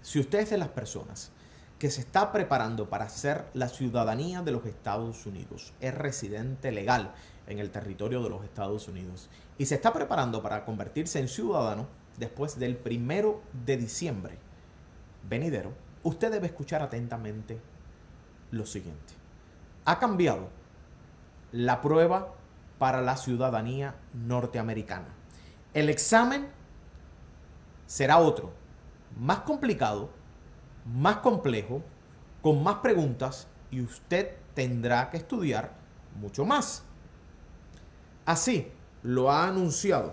si usted es de las personas que se está preparando para hacer la ciudadanía de los Estados Unidos, es residente legal en el territorio de los Estados Unidos y se está preparando para convertirse en ciudadano después del 1 de diciembre venidero, usted debe escuchar atentamente lo siguiente. Ha cambiado la prueba para la ciudadanía norteamericana. El examen será otro, más complicado, más complejo, con más preguntas y usted tendrá que estudiar mucho más. Así lo ha anunciado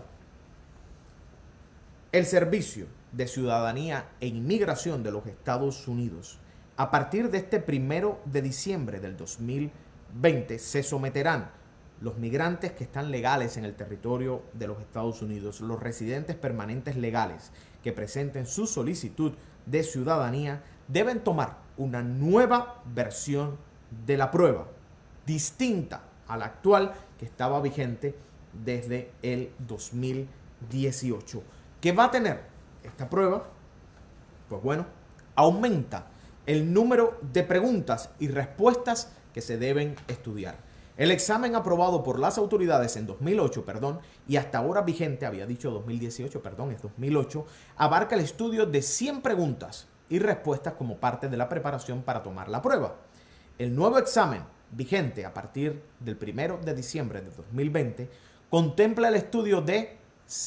el Servicio de Ciudadanía e Inmigración de los Estados Unidos. A partir de este 1 de diciembre del 2020 se someterán los migrantes que están legales en el territorio de los Estados Unidos, los residentes permanentes legales que presenten su solicitud de ciudadanía, deben tomar una nueva versión de la prueba, distinta a la actual que estaba vigente desde el 2018. ¿Qué va a tener esta prueba? Pues bueno, aumenta el número de preguntas y respuestas que se deben estudiar. El examen aprobado por las autoridades en 2008, y hasta ahora vigente, había dicho 2018, es 2008, abarca el estudio de 100 preguntas y respuestas como parte de la preparación para tomar la prueba. El nuevo examen, vigente a partir del 1 de diciembre de 2020, contempla el estudio de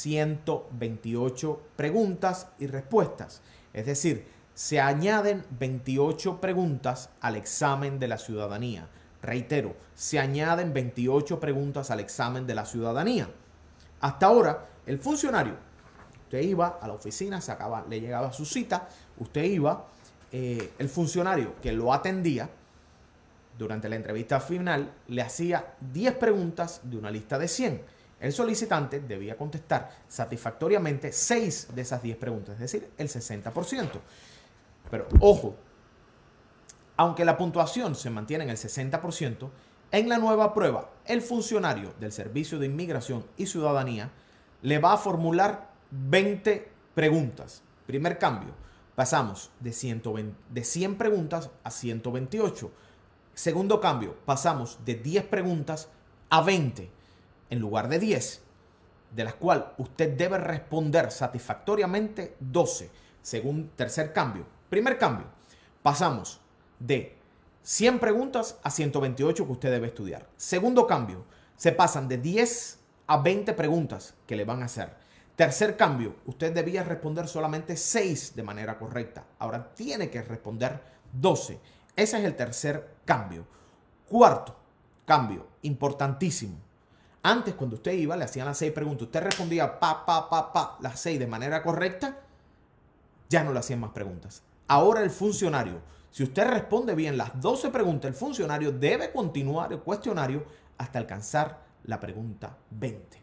128 preguntas y respuestas, es decir, se añaden 28 preguntas al examen de la ciudadanía. Reitero, se añaden 28 preguntas al examen de la ciudadanía. Hasta ahora, el funcionario, usted iba a la oficina, le llegaba su cita, usted iba, el funcionario que lo atendía durante la entrevista final le hacía 10 preguntas de una lista de 100. El solicitante debía contestar satisfactoriamente 6 de esas 10 preguntas, es decir, el 60%. Pero ojo, aunque la puntuación se mantiene en el 60%, en la nueva prueba, el funcionario del Servicio de Inmigración y Ciudadanía le va a formular 20 preguntas. Primer cambio, pasamos de 100 preguntas a 128. Segundo cambio, pasamos de 10 preguntas a 20 en lugar de 10, de las cuales usted debe responder satisfactoriamente 12. Tercer cambio. Primer cambio, pasamos de 100 preguntas a 128 que usted debe estudiar. Segundo cambio, se pasan de 10 a 20 preguntas que le van a hacer. Tercer cambio, usted debía responder solamente 6 de manera correcta. Ahora tiene que responder 12. Ese es el tercer cambio. Cuarto cambio, importantísimo. Antes, cuando usted iba, le hacían las 6 preguntas. Usted respondía las 6 de manera correcta, ya no le hacían más preguntas. Ahora el funcionario, si usted responde bien las 12 preguntas, el funcionario debe continuar el cuestionario hasta alcanzar la pregunta 20.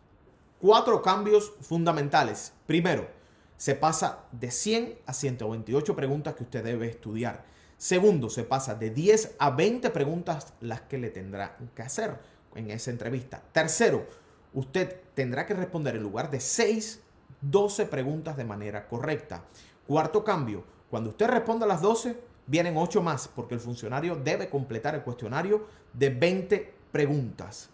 4 cambios fundamentales. Primero, se pasa de 100 a 128 preguntas que usted debe estudiar. Segundo, se pasa de 10 a 20 preguntas las que le tendrá que hacer en esa entrevista. Tercero, usted tendrá que responder en lugar de 6, 12 preguntas de manera correcta. Cuarto cambio, cuando usted responda a las 12, vienen 8 más, porque el funcionario debe completar el cuestionario de 20 preguntas.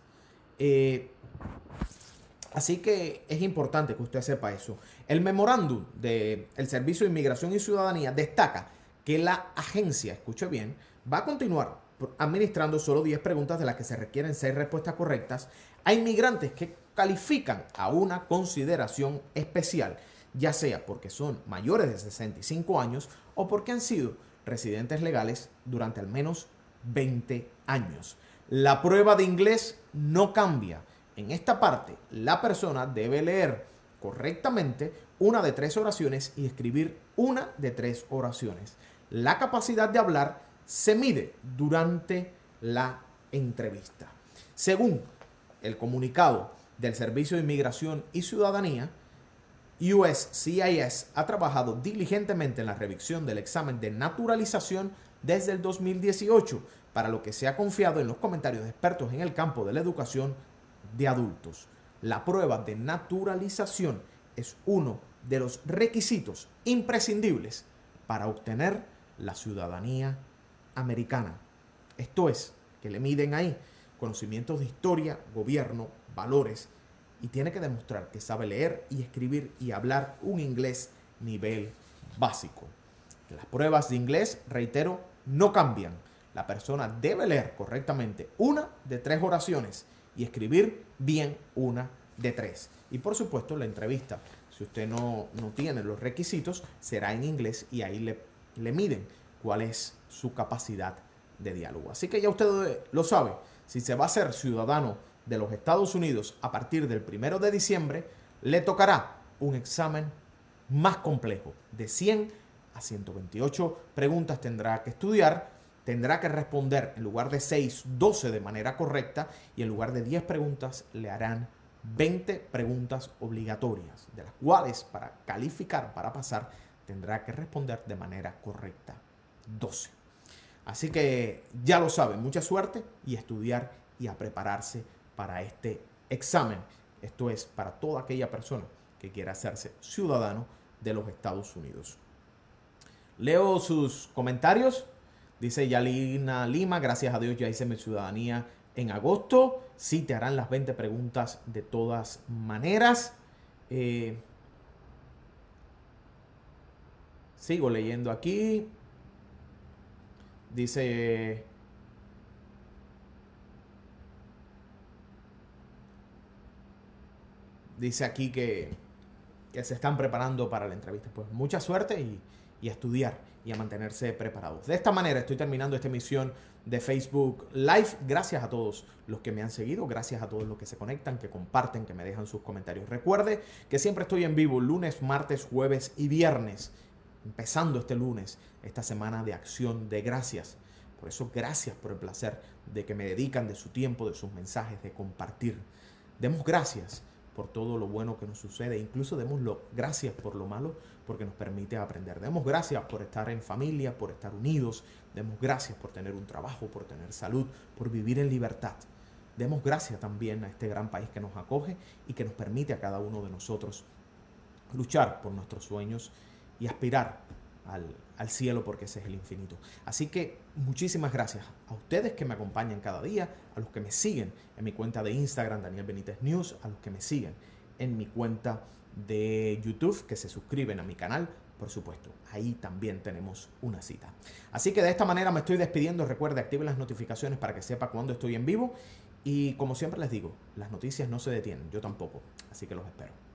Así que es importante que usted sepa eso. El memorándum del Servicio de Inmigración y Ciudadanía destaca que la agencia, escuche bien, va a continuar administrando solo 10 preguntas de las que se requieren 6 respuestas correctas a inmigrantes que califican a una consideración especial, ya sea porque son mayores de 65 años o porque han sido residentes legales durante al menos 20 años. La prueba de inglés no cambia. En esta parte, la persona debe leer correctamente una de 3 oraciones y escribir una de 3 oraciones. La capacidad de hablar se mide durante la entrevista. Según el comunicado del Servicio de Inmigración y Ciudadanía, USCIS ha trabajado diligentemente en la revisión del examen de naturalización desde el 2018, para lo que se ha confiado en los comentarios de expertos en el campo de la educación de adultos. La prueba de naturalización es uno de los requisitos imprescindibles para obtener la ciudadanía americana. Esto es, que le miden ahí conocimientos de historia, gobierno, valores, y tiene que demostrar que sabe leer y escribir y hablar un inglés nivel básico. Las pruebas de inglés, reitero, no cambian. La persona debe leer correctamente una de 3 oraciones y escribir bien una de 3. Y por supuesto, la entrevista, si usted no tiene los requisitos, será en inglés y ahí le miden cuál es su capacidad de diálogo. Así que ya usted lo sabe, si se va a ser ciudadano de los Estados Unidos a partir del 1 de diciembre, le tocará un examen más complejo. De 100 a 128 preguntas tendrá que estudiar, tendrá que responder en lugar de 6, 12 de manera correcta, y en lugar de 10 preguntas le harán 20 preguntas obligatorias, de las cuales para calificar, para pasar, tendrá que responder de manera correcta 12. Así que ya lo saben, mucha suerte y a estudiar y a prepararse para este examen. Esto es para toda aquella persona que quiera hacerse ciudadano de los Estados Unidos. Leo sus comentarios. Dice Yalina Lima, gracias a Dios ya hice mi ciudadanía en agosto. Sí, te harán las 20 preguntas de todas maneras. Sigo leyendo aquí. Dice aquí que se están preparando para la entrevista. Pues mucha suerte y a estudiar y a mantenerse preparados. De esta manera estoy terminando esta emisión de Facebook Live. Gracias a todos los que me han seguido, gracias a todos los que se conectan, que comparten, que me dejan sus comentarios. Recuerde que siempre estoy en vivo lunes, martes, jueves y viernes. Empezando este lunes, esta semana de acción de gracias. Por eso, gracias por el placer de que me dedican de su tiempo, de sus mensajes, de compartir. Demos gracias por todo lo bueno que nos sucede. Incluso demos gracias por lo malo, porque nos permite aprender. Demos gracias por estar en familia, por estar unidos. Demos gracias por tener un trabajo, por tener salud, por vivir en libertad. Demos gracias también a este gran país que nos acoge y que nos permite a cada uno de nosotros luchar por nuestros sueños y aspirar al cielo, porque ese es el infinito. Así que muchísimas gracias a ustedes que me acompañan cada día, a los que me siguen en mi cuenta de Instagram, Daniel Benítez News, a los que me siguen en mi cuenta de YouTube, que se suscriben a mi canal, por supuesto. Ahí también tenemos una cita. Así que de esta manera me estoy despidiendo. Recuerde, activen las notificaciones para que sepa cuando estoy en vivo. Y como siempre les digo, las noticias no se detienen, yo tampoco. Así que los espero.